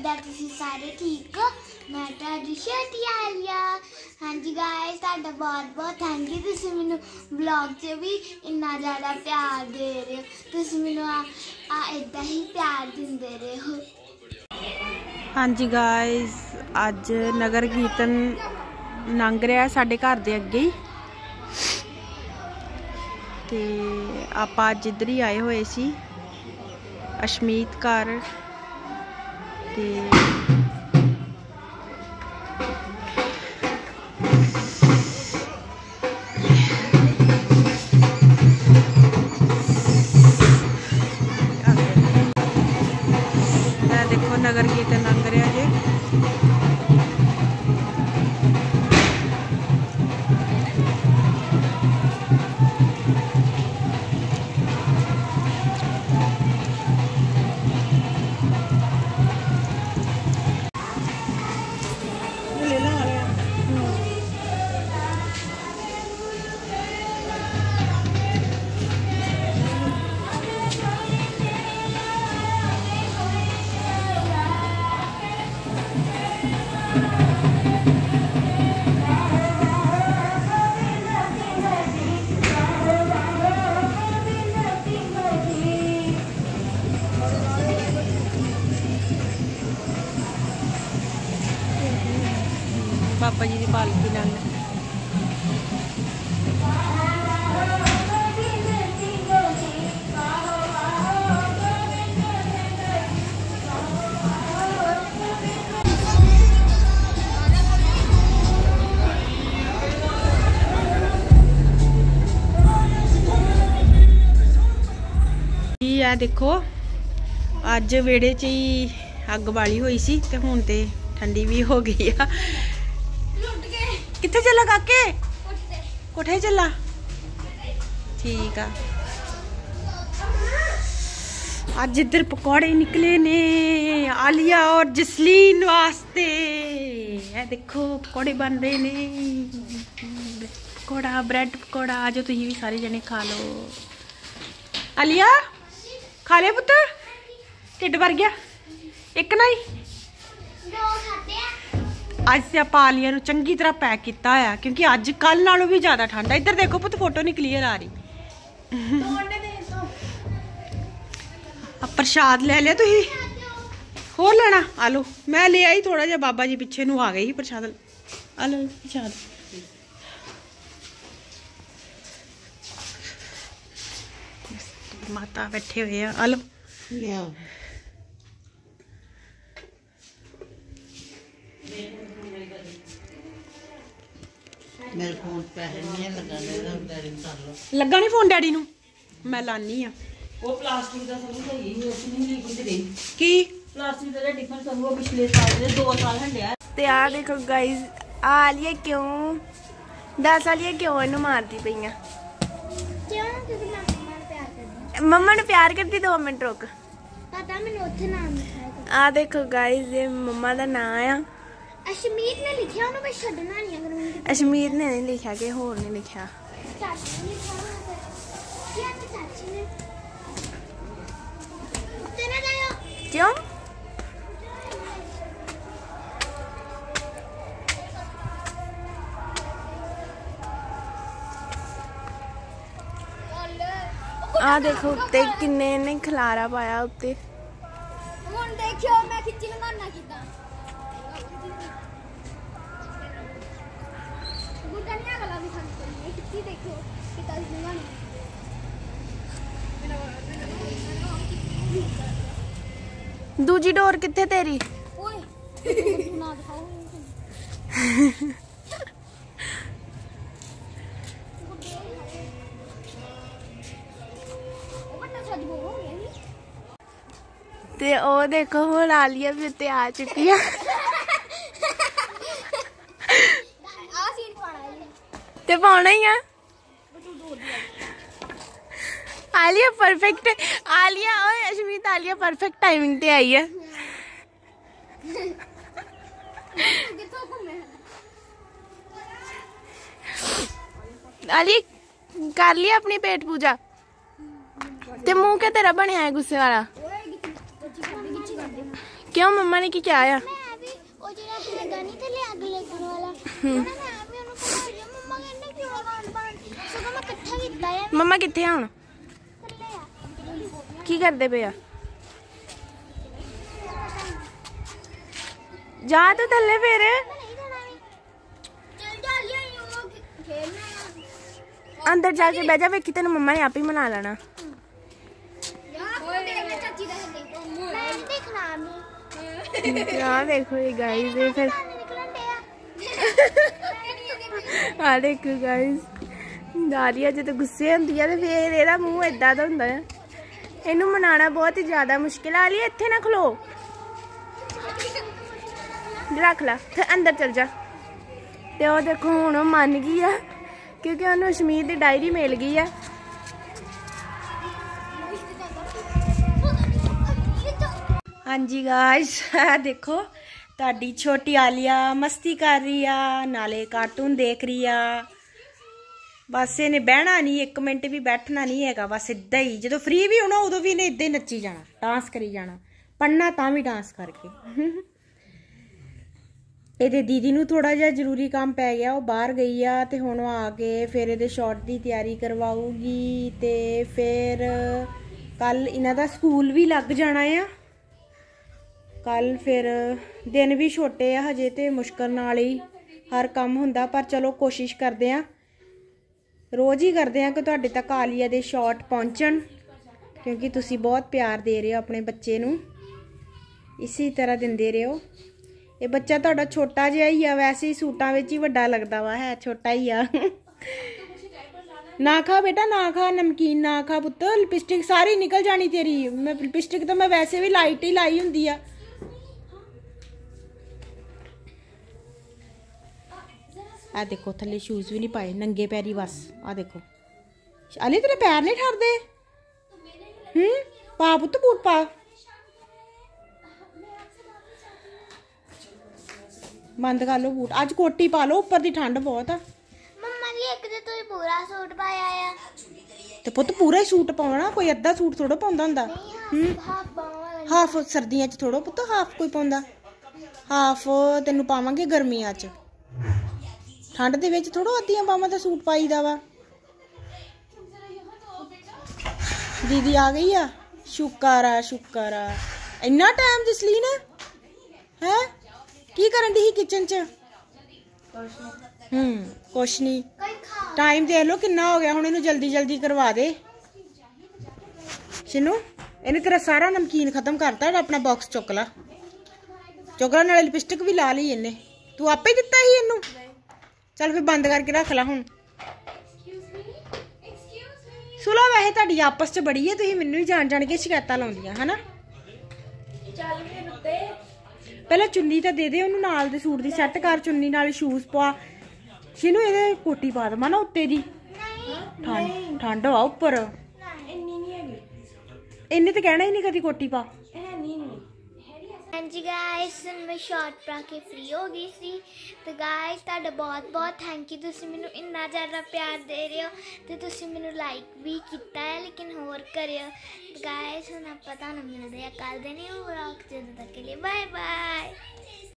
किदा तुसीं सारे ठीक हो? मैं तुहाडी छोटी आलिया। हाँ जी गाइस, तुहाडा बहुत बहुत थैंक यू। तुसीं मैनूं ब्लॉग च भी इन्ना ज़्यादा प्यार दे रहे हो। तुसीं मैनूं इदां ही प्यार दिंदे रहो। हाँ जी गाइस, अज नगर कीर्तन लंघ रहा साडे घर दे अगे ही ते आपां अज इधर ही आए हुए सी अशमीत घर ते देखो नगर कीर्तन लंघ रहा जे। पापा जी की पालकी लंघ है। देखो अज वेड़े च ही अग बाली हुई सी ते हुण ते ठंडी भी हो गई आ। किथे चला काके? कोठे चला? ठीक आ। आज इधर पकौड़े निकले ने आलिया और जसलीन वास्ते। ये देखो पकौड़े बन रहे ने। पकौड़ा ब्रेड पकौड़ा आज तुम भी सारे जने खा लो। आलिया खा लिया पुत्र? ढिड भर गया? एक नहीं अज से आप आलिया नूं चंगी तरह पैक किया है क्योंकि अज कल नालों भी ज्यादा ठंड है। इधर देखो पुत फोटो नहीं क्लीयर आ रही। प्रसाद ले लिया तुही? होर लेना? आ लो मैं ले आई थोड़ा जा। बाबा जी पिछे नूं आ गई ही प्रसाद। आ लो प्रसाद। माता बैठे हुए हैं। आ लो मेरे फोन पैसे नहीं लगा लगा नहीं फोन डैडी नू मैं लानी आ। वो प्लास्टिक का सब सही है उसने नहीं लेके दे की प्लास्टिक का डिफरेंस सब वो पिछले साल दे 2 साल हंडिया ते आ देखो गाइस आलिया क्यों 10 आलिया क्यों इनू मारती पईयां? मम्मा ने प्यार करती। 2 मिनट रुक। पता मैंने उथे नाम लिखा आ देखो गाइस ये मम्मा दा नाम आ। अशमीत ने लिखा उन्होंने बस छड्डना नहीं अगर मैंने अशमीत ने नहीं लिखा कि होर नहीं लिखा। चाची ने लिखा क्या चाची ने तेरा जाओ क्यों? आ देखो उत्ते किन्ने ने खलारा पाया उत्ते। हुन देखियो मैं खिच्ची लंगाना किदा गुटनिया गला भी खान को खिच्ची देखियो किदा लंगाना। दूजी डोर किथे तेरी? ओए ना दिखाओ। ते ओ देखो हुण आलिया भी उत्ते आ चुकी है। ते पाना ही है आलिया परफेक्ट। आलिया और अशमीत आलिया परफेक्ट टाइमिंग ते आई है। आलिया कर लिया अपनी पेट पूजा ते मुंह क्या तेरा बनया है गुस्से वाला? क्यों मम्मा ने की क्या आया? मैं भी ਉਹ ਜਿਹੜਾ ਹੈਗਾ ਨਹੀਂ ਥੱਲੇ ਅੱਗ ਲੱਗਣ ਵਾਲਾ ਮੈਂ ਵੀ ਉਹਨੂੰ ਕਹਿੰਦਾ ਮੰਮਾ ਕਹਿੰਦੇ ਕਿਉਂ ਬਾਣ ਸਗੋਂ ਮੈਂ ਇਕੱਠਾ ਕੀਤਾ ਆ ਮੰਮਾ ਕਿੱਥੇ ਆ ਹੁਣ? ਥੱਲੇ ਆ ਕੀ ਕਰਦੇ ਪਏ ਆ? ਜਾ ਤੂੰ ਥੱਲੇ ਫਿਰ। ਨਹੀਂ ਜਾਣਾ ਵੀ ਚੱਲ ਜਾ ਲਿਆ ਉਹ ਖੇਲਣਾ ਅੰਦਰ ਜਾ ਕੇ ਬਹਿ ਜਾ, ਵੇਖੀ ਤੈਨੂੰ ਮੰਮਾ ਨੇ ਆਪ ਹੀ ਮਨਾ ਲੈਣਾ। ਯਾਰ ਦੇਖ ਚਾਚੀ ਦਾ ਹੱਲੇ ਮੈਂ ਨਹੀਂ ਦੇਖਣਾ ਮੈਂ ਆ ਦੇਖੋ ਇਹ ਗਾਇਸ, ਇਹ ਫਿਰ ਨਿਕਲਣ ਡਿਆ ਆ ਦੇਖੋ ਗਾਇਸ, ਦਾਰੀਆ ਜਦੋਂ ਗੁੱਸੇ ਹੁੰਦੀ ਆ ਤੇ ਫਿਰ ਇਹਦਾ ਮੂੰਹ ਏਦਾਂ ਦਾ ਹੁੰਦਾ ਹੈ। ਇਹਨੂੰ ਮਨਾਉਣਾ ਬਹੁਤ ਹੀ ਜ਼ਿਆਦਾ ਮੁਸ਼ਕਿਲ ਆ। ਲਈ ਇੱਥੇ ਨਾ ਖਲੋ, ਰੱਖ ਲਾ ਤੇ ਅੰਦਰ ਚਲ ਜਾ। ਤੇ ਉਹ ਦੇਖੋ ਹੁਣ ਉਹ ਮੰਨ ਗਈ ਆ ਕਿਉਂਕਿ ਉਹਨੂੰ ਅਸ਼ਮੀਤ ਦੀ ਡਾਇਰੀ ਮਿਲ ਗਈ ਆ। ਹਾਂਜੀ ਗਾਇਸ, ਦੇਖੋ ਤੁਹਾਡੀ ਛੋਟੀ ਆਲੀਆ ਮਸਤੀ ਕਰ ਰਹੀ ਆ, ਨਾਲੇ ਕਾਰਟੂਨ ਦੇਖ ਰਹੀ ਆ। ਬਸ ਇਹਨੇ ਬਹਿਣਾ ਨਹੀਂ, 1 ਮਿੰਟ ਵੀ ਬੈਠਣਾ ਨਹੀਂ ਹੈਗਾ। ਬਸ ਇਦਾਂ ਹੀ ਜਦੋਂ ਫ੍ਰੀ ਵੀ ਹੋਣਾ ਉਦੋਂ ਵੀ ਇਹਨੇ ਇਦਾਂ ਹੀ ਨੱਚੀ ਜਾਣਾ, ਡਾਂਸ ਕਰੀ ਜਾਣਾ, ਪੜ੍ਹਨਾ ਤਾਂ ਵੀ ਡਾਂਸ ਕਰਕੇ। ਇਹਦੇ ਦੀਦੀ ਨੂੰ ਥੋੜਾ ਜਿਹਾ ਜ਼ਰੂਰੀ ਕੰਮ ਪੈ ਗਿਆ, ਉਹ ਬਾਹਰ ਗਈ ਆ ਤੇ ਹੁਣ ਉਹ ਆ ਕੇ ਫਿਰ ਇਹਦੇ ਸ਼ਾਟ ਦੀ ਤਿਆਰੀ ਕਰਵਾਊਗੀ ਤੇ ਫਿਰ ਕੱਲ ਇਹਨਾਂ ਦਾ ਸਕੂਲ ਵੀ ਲੱਗ ਜਾਣਾ ਆ। ਕੱਲ ਫਿਰ ਦਿਨ ਵੀ ਛੋਟੇ ਆ ਹਜੇ ਤੇ ਮੁਸ਼ਕਲ ਨਾਲ ਹੀ ਹਰ ਕੰਮ ਹੁੰਦਾ, ਪਰ ਚਲੋ ਕੋਸ਼ਿਸ਼ ਕਰਦੇ ਆ, ਰੋਜ਼ ਹੀ ਕਰਦੇ ਆ ਕਿ ਤੁਹਾਡੇ ਤੱਕ ਆਲੀਆ ਦੇ ਸ਼ਾਟ ਪਹੁੰਚਣ, ਕਿਉਂਕਿ ਤੁਸੀਂ ਬਹੁਤ ਪਿਆਰ ਦੇ ਰਹੇ ਹੋ ਆਪਣੇ ਬੱਚੇ ਨੂੰ, ਇਸੇ ਤਰ੍ਹਾਂ ਦਿੰਦੇ ਰਹੋ। ਇਹ ਬੱਚਾ ਤੁਹਾਡਾ ਛੋਟਾ ਜਿਹਾ ਹੀ ਆ, ਵੈਸੇ ਹੀ ਸੂਟਾਂ ਵਿੱਚ ਹੀ ਵੱਡਾ ਲੱਗਦਾ ਵਾ, ਹੈ ਛੋਟਾ ਹੀ ਆ। ਨਾ ਖਾ ਬੇਟਾ, ਨਾ ਖਾ ਨਮਕੀਨ, ਨਾ ਖਾ ਪੁੱਤ, ਲਿਪਸਟਿਕ ਸਾਰੀ ਨਿਕਲ ਜਾਣੀ ਤੇਰੀ। ਮੈਂ ਲਿਪਸਟਿਕ ਤਾਂ ਮੈਂ ਵੈਸੇ ਵੀ ਲਾਈਟ ਹੀ ਲਾਈ ਹੁੰਦੀ ਆ। ਆ ਦੇਖੋ ਥੱਲੇ ਸ਼ੂਜ਼ ਵੀ ਨਹੀਂ ਪਾਏ, ਨੰਗੇ ਪੈਰੀ ਬਸ। ਆ ਦੇਖੋ ਅਲੀ ਤੇਰੇ ਪੈਰ ਨਹੀਂ ਠਰਦੇ। ਪਾ ਪੁੱਤ ਬੂਟ ਪਾ। ਬੰਦ ਕਰ ਲਓ ਬੂਟ, ਅੱਜ ਕੋਟੀ ਪਾ ਲਓ, ਉੱਪਰ ਦੀ ਠੰਡ ਬਹੁਤ ਆ। ਮੰਮਾ ਜੀ ਇੱਕ ਤੇ ਤੁਸੀਂ ਪੂਰਾ ਸੂਟ ਪਾਇਆ ਆ ਤੇ ਪੁੱਤ ਪੂਰਾ ਹੀ ਸੂਟ ਪਾਉਣਾ, ਕੋਈ ਅੱਧਾ ਸੂਟ ਥੋੜਾ ਪਾਉਂਦਾ ਹੁੰਦਾ। ਹਾਫ ਬਾਹਾਂ ਹਾਫ ਸਰਦੀਆਂ 'ਚ ਥੋੜਾ ਪੁੱਤ ਹਾਫ ਕੋਈ ਪਾਉਂਦਾ, ਹਾਫ ਤੈਨੂੰ ਪਾਵਾਂਗੇ ਗਰਮੀਆਂ 'ਚ, ਠੰਡ ਦੇ ਵਿੱਚ ਥੋੜਾ ਅੱਧੀਆਂ ਬਾਹਾਂ ਦਾ ਸੂਟ ਪਾਈਦਾ ਵਾ। ਦੀਦੀ ਆ ਗਈ ਆ, ਸ਼ੁਕਰ ਆ ਸ਼ੁਕਰ ਆ। ਇੰਨਾ ਟਾਈਮ ਜਸਲੀਨ ਹੈ ਕੀ ਕਰਨ ਦੀ ਸੀ ਕਿਚਨ 'ਚ? ਕੁਛ ਨਹੀਂ, ਟਾਈਮ ਦੇਖ ਲਓ ਕਿੰਨਾ ਹੋ ਗਿਆ, ਹੁਣ ਇਹਨੂੰ ਜਲਦੀ ਜਲਦੀ ਕਰਵਾ ਦੇ। ਸ਼ਿਨੂ ਇਹਨੇ ਤੇਰਾ ਸਾਰਾ ਨਮਕੀਨ ਖਤਮ ਕਰਤਾ, ਆਪਣਾ ਬਾਕਸ ਚੁੱਕ ਲਾ, ਚੁੱਕ ਲਾ, ਨਾਲੇ ਲਿਪਸਟਿਕ ਵੀ ਲਾ ਲਈ ਇਹਨੇ, ਤੂੰ ਆਪੇ ਹੀ ਦਿੱਤਾ ਸੀ ਇਹਨੂੰ। ਚੱਲ ਫਿਰ ਬੰਦ ਕਰਕੇ ਰੱਖ ਲਾ ਹੁਣ। ਸੁਲਾ ਵੈਸੇ ਤੁਹਾਡੀ ਆਪਸ 'ਚ ਬੜੀ ਹੈ, ਤੁਸੀਂ ਮੈਨੂੰ ਹੀ ਜਾਣ ਜਾਣ ਕੇ ਸ਼ਿਕਾਇਤਾਂ ਲਾਉਂਦੀਆਂ ਹਨਾ। ਪਹਿਲਾਂ ਚੁੰਨੀ ਤਾਂ ਦੇ ਦੇ ਉਹਨੂੰ, ਨਾਲ ਦੇ ਸੂਟ ਦੀ ਸੈੱਟ ਕਰ, ਚੁੰਨੀ ਨਾਲ ਸ਼ੂਜ਼ ਪਵਾ। ਸ਼ਿਨੂ ਇਹਦੇ ਕੋਟੀ ਪਾ ਦਵਾਂ ਨਾ ਉੱਤੇ ਦੀ, ਠੰਡ ਆ ਉੱਪਰ। ਇਹਨੇ ਤਾਂ ਕਹਿਣਾ ਹੀ ਨਹੀਂ ਕਦੀ ਕੋਟੀ ਪਾ। ਹਾਂਜੀ ਗਾਇਸ, ਮੈਂ ਸ਼ਾਰਟ ਪਾ ਕੇ ਫ੍ਰੀ ਹੋ ਗਈ ਸੀ ਤੇ ਗਾਇਸ ਤੁਹਾਡਾ ਬਹੁਤ ਬਹੁਤ ਥੈਂਕ ਯੂ, ਤੁਸੀਂ ਮੈਨੂੰ ਇੰਨਾ ਜ਼ਿਆਦਾ ਪਿਆਰ ਦੇ ਰਹੇ ਹੋ ਤੇ ਤੁਸੀਂ ਮੈਨੂੰ ਲਾਈਕ ਵੀ ਕੀਤਾ ਹੈ, ਲੇਕਿਨ ਹੋਰ ਕਰਿਓ। ਗਾਇਸ ਹੁਣ ਆਪਾਂ ਤੁਹਾਨੂੰ ਮਿਲਦੇ ਆ ਕੱਲ ਦੇ ਨਿਊ ਵਲੌਗ 'ਚ, ਜਦੋਂ ਤੱਕ ਕੇ ਲਈ ਬਾਏ ਬਾਏ।